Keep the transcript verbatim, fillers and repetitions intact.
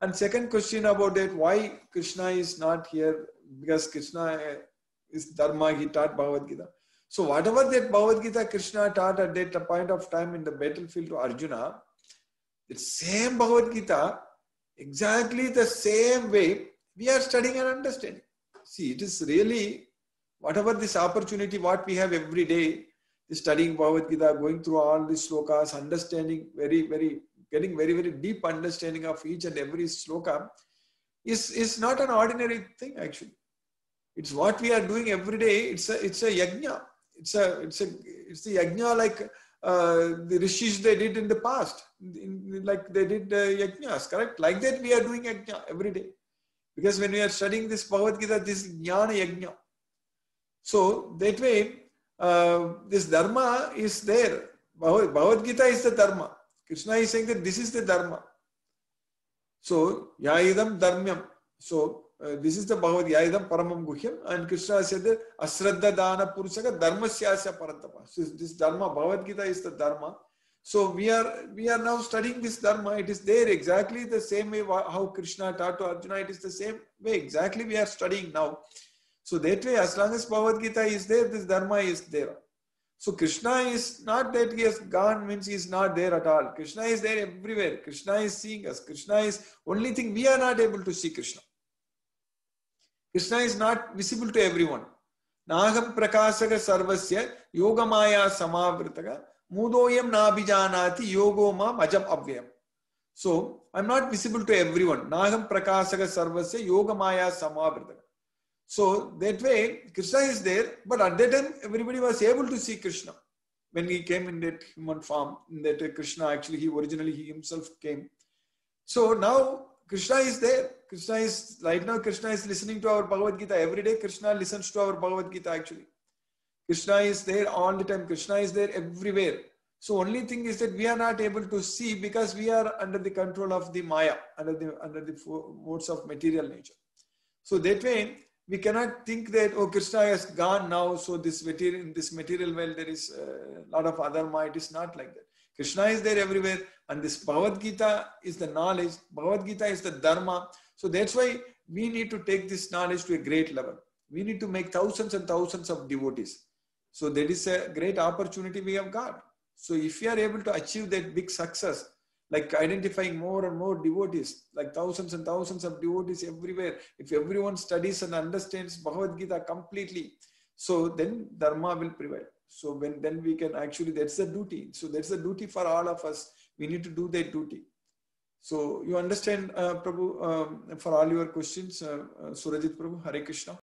And second question about it, why Krishna is not here? Because Krishna is Dharma, he taught Bhagavad Gita. So whatever that Bhagavad Gita Krishna taught at that point of time in the battlefield to Arjuna, the same Bhagavad Gita, exactly the same way we are studying and understanding. See, it is really, whatever this opportunity, what we have every day, studying Bhagavad Gita, going through all these slokas, understanding very, very, getting very, very deep understanding of each and every sloka is, is not an ordinary thing actually. It's what we are doing every day. It's a, it's a yajna. It's a, it's a, it's the yajna like uh, the rishis they did in the past, in, like they did uh, yajnas, correct? Like that we are doing yajna every day. Because when we are studying this Bhagavad Gita, this jnana yajna. So that way, uh, this dharma is there. Bhagavad Gita is the dharma. Krishna is saying that this is the dharma. So, yaidam dharmyam. So, uh, this is the Bhagavad Gita, yaidam paramam guhyam. And Krishna said that asraddha dana purusaka dharmasyasya parantapa. So, this dharma, Bhagavad Gita is the dharma. So, we are, we are now studying this dharma. It is there exactly the same way how Krishna taught to Arjuna. It is the same way exactly we are studying now. So, that way, as long as Bhagavad Gita is there, this dharma is there. So Krishna is not that he has gone, means he is not there at all. Krishna is there everywhere. Krishna is seeing us. Krishna is only thing we are not able to see Krishna. Krishna is not visible to everyone. Naham prakasaka sarvasya yogamaya samavritaka mudoyam nabhijanati yogoma majam avyam. So I am not visible to everyone. Naham prakasaka sarvasya yogamaya samavritaka. So that way, Krishna is there, but at that time, everybody was able to see Krishna. When he came in that human form, in that Krishna, actually, he originally, he himself came. So now, Krishna is there. Krishna is, right now, Krishna is listening to our Bhagavad Gita. Every day, Krishna listens to our Bhagavad Gita, actually. Krishna is there all the time. Krishna is there everywhere. So only thing is that we are not able to see because we are under the control of the Maya, under the, under the modes of material nature. So that way, we cannot think that, oh, Krishna has gone now, so this material, in this material world, there is a lot of other Maya. It is not like that. Krishna is there everywhere, and this Bhagavad Gita is the knowledge. Bhagavad Gita is the dharma. So that's why we need to take this knowledge to a great level. We need to make thousands and thousands of devotees. So that is a great opportunity we have got. So if we are able to achieve that big success, like identifying more and more devotees, like thousands and thousands of devotees everywhere. If everyone studies and understands Bhagavad Gita completely, so then Dharma will prevail. So when then we can actually, that's the duty. So that's the duty for all of us. We need to do that duty. So you understand, uh, Prabhu, um, for all your questions, uh, uh, Surajit Prabhu, Hare Krishna.